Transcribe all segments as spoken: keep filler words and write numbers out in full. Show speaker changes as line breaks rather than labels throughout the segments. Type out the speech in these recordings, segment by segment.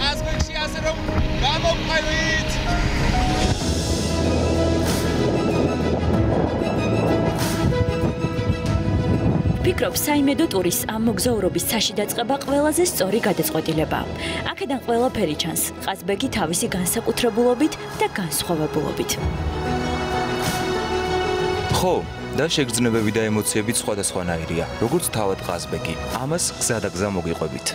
ყაზბეგში ასე რომ გამოვყევით.
ფიქრობ, საიმედო ტურის ამ მოგზაურობის ცაში დაწყება ყველაზე სწორი გადაწყვეტილებაა. აქედან ყველაფერი ჩანს, ყაზბეგი თავისი განსაკუთრებულობით და განსხვავებულობით.
ხო, და შეგრძნებები და ემოციებიც სხვადასხვანაირია, როგორც თავად ყაზბეგი. ამას გზა და გზა მოგიყვებით.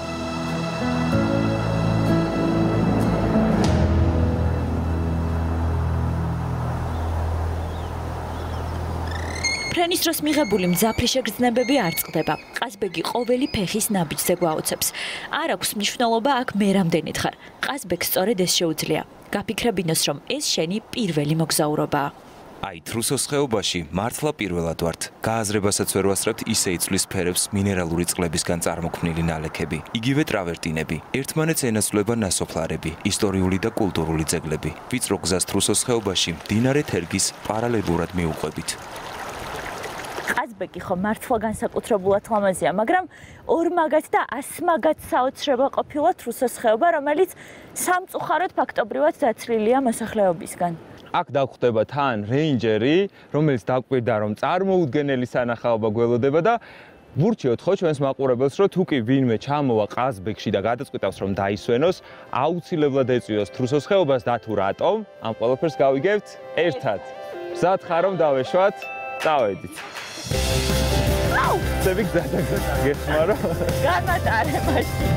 ფრენის დროს მიღებული მძაფრი შეგრძნებები არ წყდება. ყაზბეგი ყოველი ფეხის ნაბიჯზე გვაოცებს. არ აქვს მნიშვნელობა აქ მე რამდენით ხარ. ყაზბეგს სწორედ ეს შეუძლია. გაფიქრებინოს, რომ ეს შენი პირველი მოგზაურობაა. აი, თრუსოს ხეობაში მართლა პირველად ვართ. გააზრებასაც ვერ ვასწრებთ ისე იცვლის ფერებს მინერალური წყლებისგან წარმოქმნილი ნალექები, იგივე ტრავერტინები, ერთმანეთს ენაცვლება ნასოფლარები, ისტორიული და კულტურული ძეგლები. ვიწრო გზას თრუსოს ხეობაში მდინარე თერგის პარალელურად მიუყვებით.
ყაზბეგი ხო მართლა განსაკუთრებულად ლამაზია, მაგრამ ორმაგად და ასმაგად საოცრება ყოფილა თრუსოს ხეობა, რომელიც სამწუხაროდ ფაქტობრივად დაცლილია მოსახლეობისგან.
აქ დაგხვდება თან რეინჯერი, რომელიც დაგვირდა რომ წარმოუდგენელი სანახაობა გველოდება და ვურჩიოთ ხო ჩვენს მაყურებელს, რომ თუ კი ვინმე ჩამოვა ყაზბეგში და გადაწყვიტავს რომ დაისვენოს, აუცილებლად ეწვიოს თრუსოს ხეობას და თუ რატომ, ამ ყველაფერს გავიგებთ ერთად. მზად ხარ რომ დავეშვათ, წავედით. აუ, ცები გზა და გზა გეხმარო.
გამატარე მაშინ.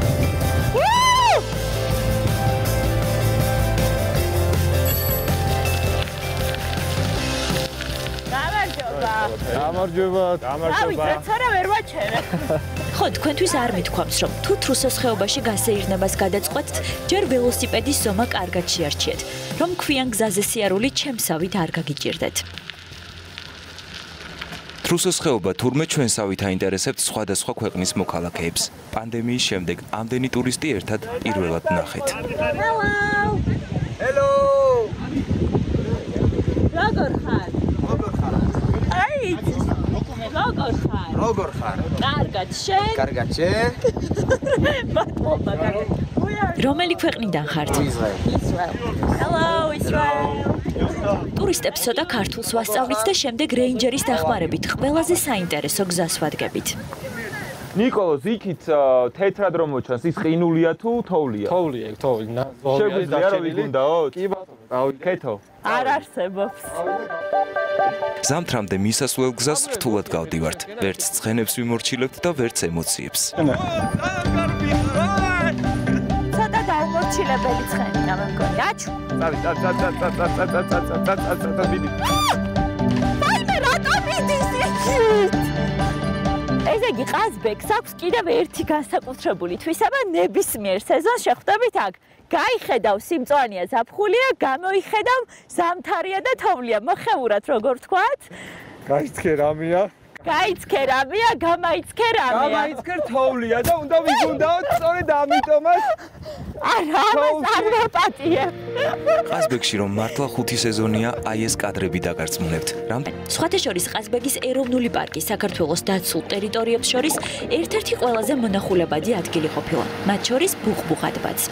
გამარჯობა,
გამარჯობა. რა ვერ ვაჩერე. ხო, თქვენთვის არ მithქვამს, რომ თუ თრუსოს ხეობაში გასეირნებას გადაწყვეტთ, ჯერ ველოსიპედის ზომა კარგად შეარჩიეთ, რომ ქვიან გზაზე სიარული ჩემსავით არ გაგიჭირდეთ.
თრუსოს ხეობა თურმე ჩვენსავით აინტერესებთ სხვადასხვა ქვეყნის მოქალაქეებს. პანდემიის შემდეგ ამდენი ტურისტი ერთად პირველად ნახეთ.
Hello.
Hello.
როგორ ხარ?
როგორ ხარ?
აი, როგორ ხარ?
როგორ ხარ?
კარგად, შენ?
კარგად, შენ?
მადლობა, კარგად. რომელი ქვეყნიდან ხართ?
ისრაელ.
Hello, Israel. ტურისტებს ცოტა ქართულს ვასწავლით და შემდეგ რეინჯერის დახმარებით ყველაზე საინტერესო გზას ვადგებით.
ნიკოლოზ, იქით თეთრად რომ მოჩანს, ის ყინულია თუ თოვლია?
თოვლია, თოვლი.
შეგვიძლია რომ ვიგუნდაოთ? კი ბატონო. კეთო.
არ არსებობს.
ზამთრამდე მისასვლელ გზას რთულად გავდივართ. ვერც ცხენებს ვიმორჩილებთ და ვერც ემოციებს.
ცოტა დაუმორჩილებელი ცხენია მე მგონი. აჩუ.
წავი, წავი, წავი, წავი, წავი, წავი, წავი, წავი, წავი, მიდი.
მაიმე რატომ მიდის იქით? ესე იგი ყაზბეგს აქვს კიდევ ერთი განსაკუთრებული თვისება ნებისმიერ სეზონს შეხვდებით აქ. გაიხედავ სიმწვანეა ზაფხულია, გამოიხედავ ზამთარია და თოვლია. მოხეურათ როგორ ვთქვათ?
გაიცქე რამეა?
გაიცქე რამეა, გამაიცქე რამეა.
გამაიცქე თოვლია და უნდა ვიგუნდაოთ სწორედ ამიტომაც.
არა, ამას არ ვაპატიებ.
ყაზბეგში რომ მართლა ხუთი სეზონია, აი ეს კადრები დაგარწმუნებთ. რამ?
სხვათა შორის ყაზბეგის ეროვნული პარკი საქართველოს დაცულ ტერიტორიებს შორის ერთ-ერთი ყველაზე მონახულებადი ადგილი ყოფილა. მათ შორის ბუხბუხატბაც.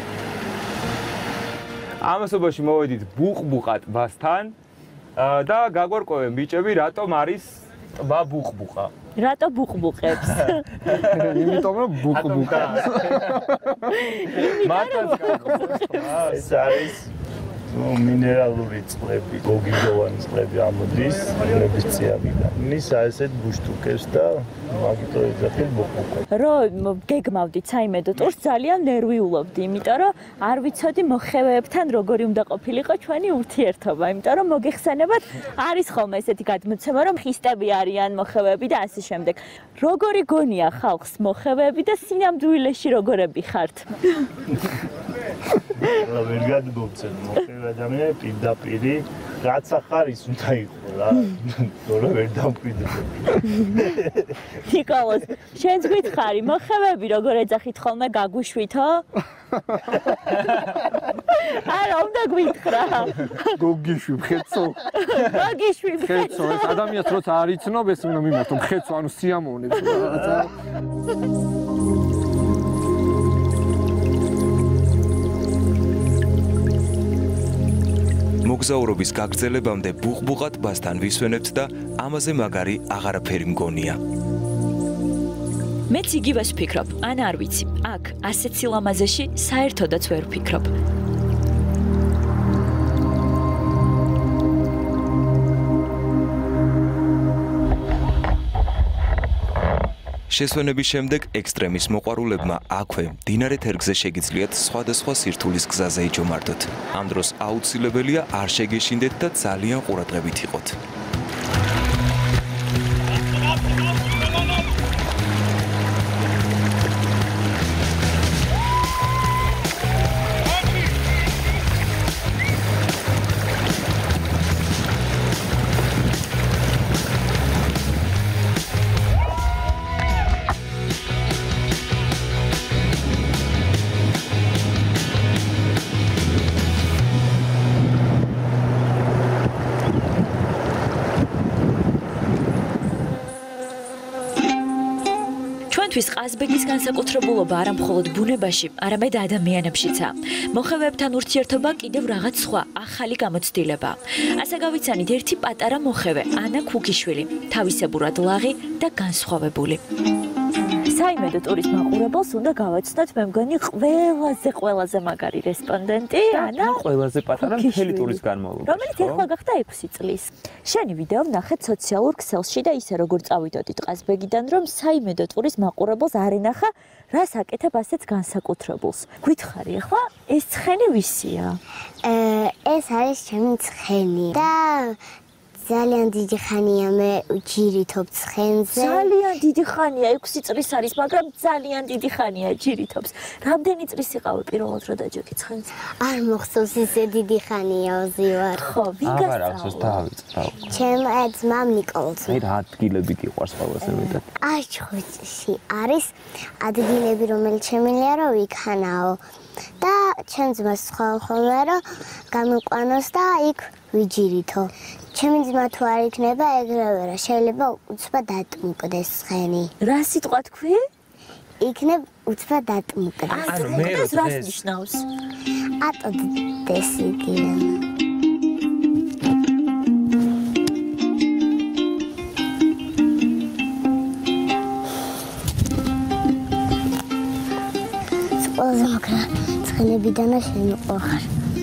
ამასობაში მოვედით ბუხბუყა ტბასთან და გაგვარკვევენ ბიჭები, რატომ არის ტბა ბუხბუყა.
რატო ბუხბუყებს?
იმიტომ რომ ბუხბუყებს. მართლაც
ეს არის მინერალური წყლები, გოგირდოვანი წყლები ამოდის ნების წიაღიდან. ისა ესეთ ბუშტუკებს და მაგიტო ეძახით ბუხბუყებს.
რომ გეგმავდით საიმედო ტურს ძალიან ნერვიულობდი, იმიტომ რომ არ ვიცოდი მოხევეებთან როგორი უნდა ყოფილიყო ჩვენი ურთიერთობა, იმიტომ რომ მოგეხსენებათ არის ხოლმე ესეთი გადმოცემა, რომ ხისტები არიან მოხევეები და ასე შემდეგ. როგორი გონია ხალხს მოხევეები და სინამდვილეში როგორები ხართ?
რა ვერ გადმოვცემ მოხევე ადამიანი პირდაპირი რაც ახარ ის უნდა იყო რა თორე ვერ დამკვიდრდი.
ნიკოლოზ, შენც გითხარი მოხევეები როგორ ეძახით ხოლმე გაგუშვითო? არა, უნდა გვითხრა.
გოგიშვი მხეცო.
გოგიშვი
მხეცო, ეს ადამიანს როცა არ იცნობ, ეს უნდა მიმართო მხეცო, ანუ სიამოვნებს რაღაცა.
მოგზაურობის გაგრძელებამდე ბუღბუღად ბასთან ვისვენებთ და ამაზე მაგარი აღარაფერი მგონია.
მეც იგივეს ვფიქრობ, ან არ ვიცი, აქ ასეთ სილამაზეში საერთოდაც ვერ ვფიქრობ.
შესვენების შემდეგ ექსტრემის მოყვარულებმა აქვე მდინარე თერგზე შეგიძლიათ სხვადასხვა სირთულის გზაზე იჯომარდოთ. ამ დროს აუცილებელია არ შეგეშინდეთ და ძალიან ყურადღებით იყოთ.
ჩვენთვის ყაზბეგის განსაკუთრებულობა არა მხოლოდ ბუნებაში, არამედ ადამიანებშიცაა. მოხევეებთან ურთიერთობა კიდევ რაღაც სხვა, ახალი გამოცდილებაა. ასე გავიცანით ერთი პატარა მოხევე, ანა ქუგიშვილი, თავისებურად ლაღი და განსხვავებული.
საიმედო ტურის მაყურებელს უნდა გავაცნოთ, მე მგონი ყველაზე ყველაზე მაგარი რესპონდენტი, ანა
ყველაზე პატარა მთელი ტურის განმავლობაში.
რომელიც ახლა გახდა ექვსი წლის. შენი ვიდეო ვნახეთ სოციალურ ქსელში და ისე როგორ წავიდოდით ყაზბეგიდან, რომ საიმედო ტურის მაყურებელს არ ენახა, რას აკეთებ ასეთ განსაკუთრებულს. გითხარი ახლა, ეს ცხენი ვისია?
ეს არის ჩემი ცხენი და ძალიან დიდი ხანია მე ჯირითობ ცხენზე.
ძალიან დიდი ხანია, ექვსი წლის არის, მაგრამ ძალიან დიდი ხანია ჯირითობს. რამდენი წლის იყავი პირველად რო დაჯექი ცხენზე?
არ მოხსოვს ისე დიდი ხანია ვზივარ.
ხო, ვინ
აღარ ახსოვს დავიწყავ.
ჩემ ძმამ ნიკოლს.
მე რა ადგილები გიყვარს ყველაზე მეტად?
აჩხუჭში არის ადგილები, რომელიც შემიძლია რომ იქანაო. და ჩემ ძმას სხვა ხოლმე რომ გამიყვანოს და იქ ვიჯირითო. ჩემი ძმა თუ არ იქნება ეგრევე რა შეიძლება უცბად დატმუკდეს ცხენი.
რა სიტყვა თქვი?
იქნებ უცბად დატმუკდეს.
ანუ მე რას ნიშნავს?
ატოდეს იგივე. ყველაზე მაგრა ცხენებიდან შემოყვახარ.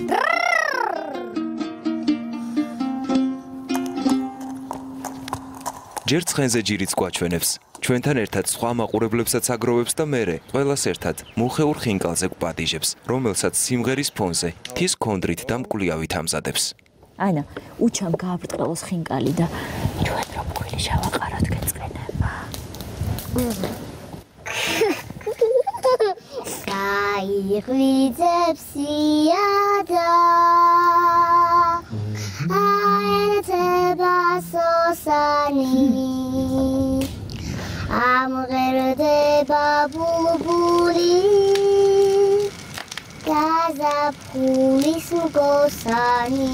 ჯერ ცხენზე ჯირიც გვაჩვენებს. ჩვენთან ერთად სხვა მაყურებლებსაც აგროვებს და მერე ყველას ერთად მუხეურ ხინკალზე გვპატიჟებს, რომელსაც სიმღერის ფონზე თის კონდრით და მკვლიავით ამზადებს.
ანა, უჩამ გააბრტყელოს ხინკალი და ჩვენ რომ გვილი შევაყაროთ გეწყენება.
გაიღვიძებს იადა აენცება სოსანი ამღერდება ბულბული გაზაფხულის მგოსანი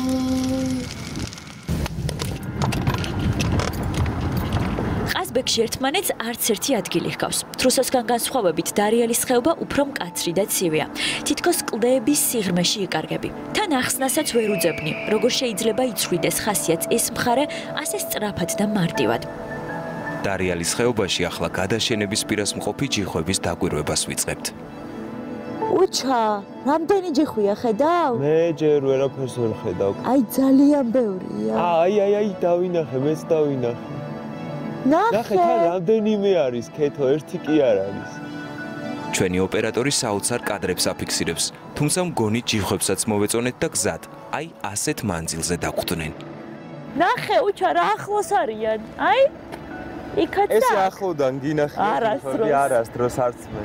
ყაზბეგში ერთმანეთს არც ერთი ადგილი ჰგავს. თრუსოსგან განსხვავებით დარიელის ხეობა უფრო მკაცრი და ცივია. თითქოს კლდეების სიღრმეში იკარგები. თან ახსნასაც ვერ უძებნი, როგორ შეიძლება იცვლიდეს ხასიათს ეს მხარე ასე სწრაფად და მარტივად.
დარიელის ხეობაში ახლა გადაშენების პირას მყოფი ჯიხვების დაკვირვებას ვიწყებთ.
უჩა, რამდენი ჯიხვია ხედავ?
მე ჯერ ვერაფერს ვერ ხედავ.
აი ძალიან ბევრია.
აი აი აი დავინახე, მეც დავინახე. ნახე, თან რამდენიმე არის, ქეთო, ერთი კი არ არის.
ჩვენი ოპერატორი საოცარ კადრებს აფიქსირებს, თუმცა მგონი ჯიხვებსაც მოვეწონეთ და გზად, აი ასეთ მანძილზე დაგვხვდნენ.
ნახე, უჩა, რა ახლოს არიან. აი, იქაც და
ესე ახლოდან გინახე,
არასდროს.
არასდროს არც მე.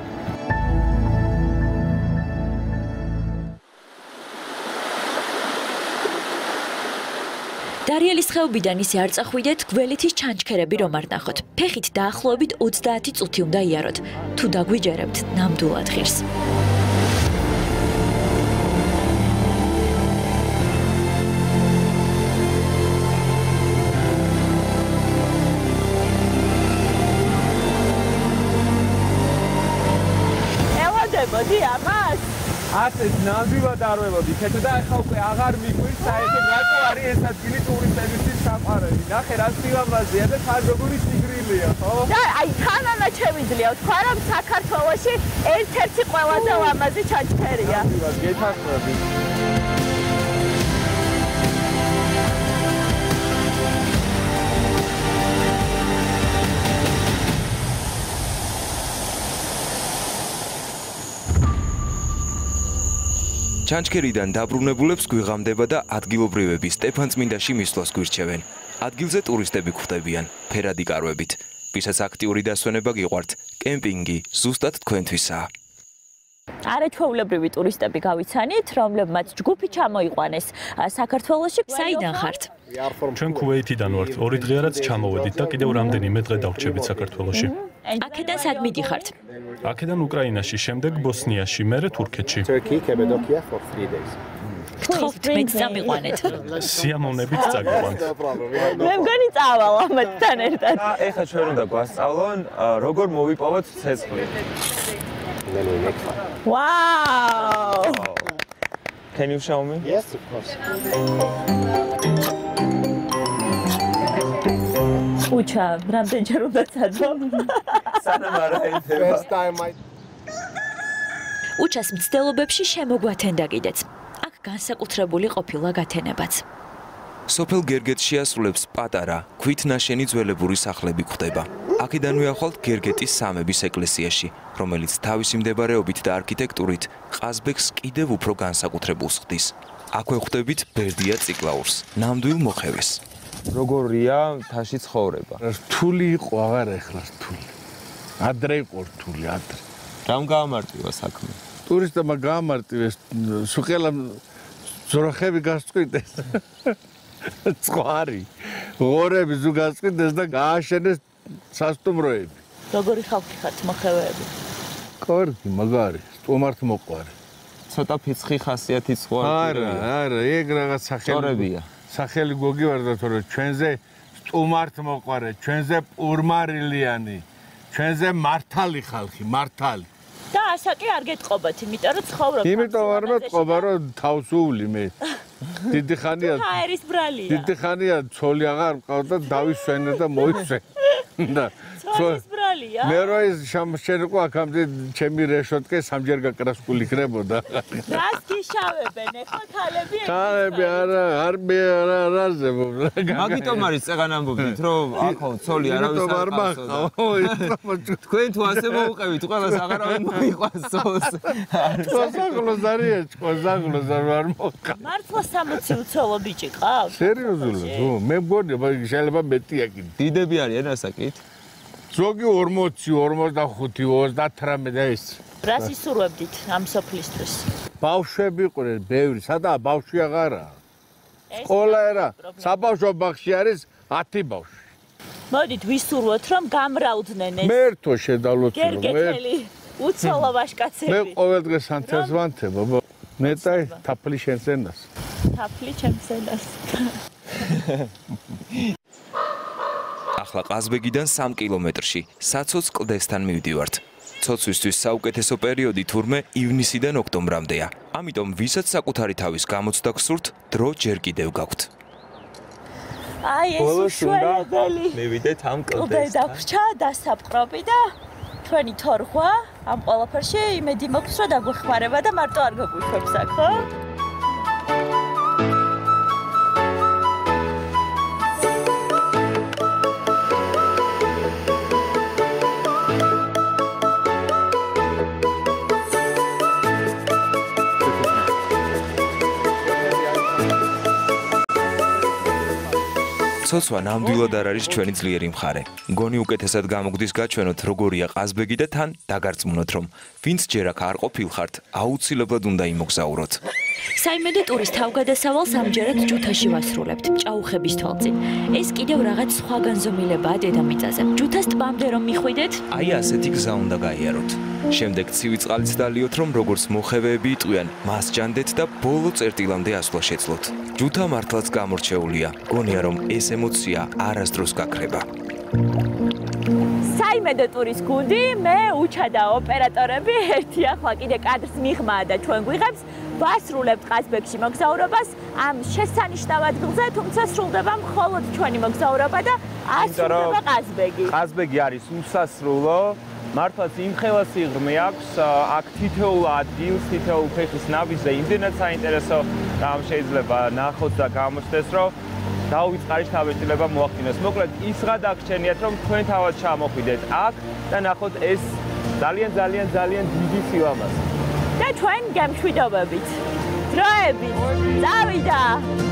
დარიელის ხეობიდან ისე არ წახვიდეთ, გველითის ჩანჩქერები რომ არ ნახოთ. ფეხით დაახლოებით ოცდაათი წუთი უნდა იაროთ. თუ დაგვიჯერებთ, ნამდვილად ღირს.
ელოდებოდი ამას?
რაც ეს ნამდვილად არ ველოდით და ახლა უკვე აღარ მიგვირს საერთოდ რატო არის ეს ადგილი ტურისტებისთვის საყვარელი. ნახე რა სილამაზეა და თან როგორი სიგრილია, ხო?
და აი თანანა შევიძლია თქვა რომ საქართველოში ერთ-ერთი ყველაზე ლამაზი ჩანჩქერია.
ნამდვილად გეთანხმები.
ჩანჩქერიდან დაბრუნებულებს გვიღამდება და ადგილობრივები სტეფანწმინდაში მისვლას გვირჩევენ. ადგილზე ტურისტები გვხვდებიან, ფერადი კარვებით. ვისაც აქტიური დასვენება გიყვართ, კემპინგი ზუსტად თქვენთვისაა.
არაჩვეულებრივი ტურისტები გავიცანით, რომლებმაც ჯგუფი ჩამოიყვანეს საქართველოში.
საიდან ხართ?
ჩვენ ქუვეითიდან ვართ. ორი დღე რაც ჩამოვედით და კიდევ რამდენიმე დღე დავრჩებით საქართველოში.
აქედან სად მიდიხართ?
აქედან უკრაინაში, შემდეგ ბოსნიაში, მერე თურქეთში.
გთხოვთ მეც წამიყვანეთ.
სიამოვნებით წაგიყვანთ.
მე მგონი წავალ ამათთან ერთად.
ეხლა ჩვენ უნდა გვასწავლონ როგორ მოვიპოვოთ ცეცხლი.
Wow!
Can you show me?
Yes, of course.
უჩა, რამდენჯერ უნდა წადო?
სანამ არ აიდება.
First time I
უჩას მცდელობებში შემოგვათენდა კიდეც. აქ განსაკუთრებული ყოფილა გათენებაც.
სოფელ გერგეტში ასრულებს პატარა, ქვით ნაშენი ძველებური სახლები გვხვდება. აქედან ვიახვალთ გერგეტის სამების ეკლესიაში, რომელიც თავისი მდებარეობით და არქიტექტურით ყაზბეგს კიდევ უფრო განსაკუთრებულს ხდის. აქვე ხვდებით ბერდია ციკლაურს, ნამდვილ მოხევეს.
როგორია მთაში ცხოვრება?
რთული იყო, აღარ ეხლა რთული. ადრე იყო რთული, ადრე.
რამ გაამარტივა საქმე?
ტურისტებმა გაამარტივეს, სულ ზურახები გასწყვიტეს. წყარი, ღორები ზუ გასწყვიტეს და გააშენეს სასტუმროები.
როგორი ხალხი ხართ მოხევეები?
კარგი, მაგარი, სტუმართ მოყვარე.
ცოტა ფიცხი ხასიათი ცხოვრება.
არა, არა, ეგ რაღაც სახელი.
სწორებია.
სახელი გოგივარდა, თორე ჩვენზე სტუმართ მოყვარე, ჩვენზე პურმარილიანი, ჩვენზე მართალი ხალხი, მართალი.
და ასა კი არ გეტყობათ, იმიტომ რომ ცხოვრობ.
იმიტომ არ მეტყობა, რომ თავს უვლი მე. დიდი ხანია.
ჰაერის ბრალია.
დიდი ხანია ცოლი აღარ მყავდა, დავისვენე და მოიცვე. და
ცოლის ბრალია.
მე რო ის შემშენყო აქამდე ჩემი რეშოტკე სამჯერ გაკრასკული იქნებოდა.
რას გიშავებენ ეხლა ქალები?
ქალები არა, არ მე არა არაზე.
მაგიტომ არის წეგან ამბობდით, რომ ახო ცოლი არავის
არ მახავ.
თქვენ თუ ასე მოუყევით, ყველას აღარავინ მოიყვანს ცოლს.
საგლოს არია, საგლოს არ მოყავ.
მართლა სამოცი უცოლო ბიჭი ყავს?
სერიოზულად, ხო, მე მგონი, შეიძლება მეტია კიდე.
დიდები არიან ასაკით?
ზოგი ორმოცი, ორმოცდახუთი, ოცდათვრამეტ და ეს.
რას ისურვებდით ამ სოფლისთვის?
ბავშვები იყვნენ, ბევრი, სადაა ბავშვი აღარაა. სკოლა ერა, საბავშვო ბაღში არის ათი ბავშვი.
მოდით ვისურვოთ, რომ გამრავლდნენ ეს.
მე ერთო შედავლოთ,
გერგეტელი, უცოლო ვაჟკაცები.
მე ყოველ დღე სანთელს ვანთებ, ბაბა. მეტაი თაფლი შენს ენას.
თაფლი ჩემს ენას.
ახლა ყაზბეგიდან სამ კილომეტრში, საცოც კლდესთან მივდივართ. ცოცვისთვის საუკეთესო პერიოდი თურმე ივნისიდან ოქტომბრამდეა. ამიტომ ვისაც საკუთარი თავის გამოცდა გსურთ, დრო ჯერ კიდევ გაქვთ.
აი ეს უშვებელი.
მივიდეთ ამ
კლდე
კლდესთან.
დავრჩა, დასაპყრობი და თქვენი თორღვა ამ ყველაფერში იმედი მაქვს, რომ დაგვეხმარება და მარტო არ გაგუშვებს აქ, ხო?
ცოცვა ნამდვილად არ არის ჩვენი ძლიერი მხარე. მგონი უკეთესად გამოგვდის გაჩვენოთ, როგორია ყაზბეგი და თან დაგარწმუნოთ, რომ ვინც ჯერ აქ არ ყოფილხართ, აუცილებლად უნდა იმოგზაუროთ.
საიმედო ტურის თავგადასავალს ამჯერად ჯუთაში ვასრულებთ, ჭაუხების თვალწინ. ეს კიდევ რაღაც სხვა განზომილებაა დედამიწაზე. ჯუთას ტბამდე რომ მიხვიდეთ,
აი ასეთი გზა უნდა გაიაროთ. შემდეგ ცივი წყალიც დალიოთ, რომ როგორც მოხევეები იტყვიან, მას ჯანდეთ და ბოლო წერტილამდე ასვლა შეძლოთ. ჯუთა მართლაც გამორჩეულია. გონია, რომ ეს ემოცია არასდროს გაქრება.
საიმედო ტურის გუნდი, მე უჩა და ოპერატორები ერთი ახლა კიდე კადრს მიღმა და ჩვენ გვიღებს ვასრულებთ ყაზბეგში მოგზაურობას ამ შესანიშნავ ადგილზე, თუმცა სრულდება მხოლოდ ჩვენი მოგზაურობა და ასრულდება ყაზბეგი.
ყაზბეგი არის უსასრულო, მართლაც იმხელა სიღრმე აქვს, აქ თითოეულ ადგილს, თითოეულ ფეხის ნავიზე იმდენად საინტერესო რამ შეიძლება ნახოთ და გამოჩნდეს, რომ დაუვიწყარი შთაბეჭდილება მოახდინოს. მოკლედ ის რა დაგჩენიათ, რომ თქვენ თავად ჩამოხვიდეთ აქ და ნახოთ ეს ძალიან ძალიან ძალიან დიდი სილამაზე.
და ჩვენ გემშვიდობებით. დროებით. წავიდა.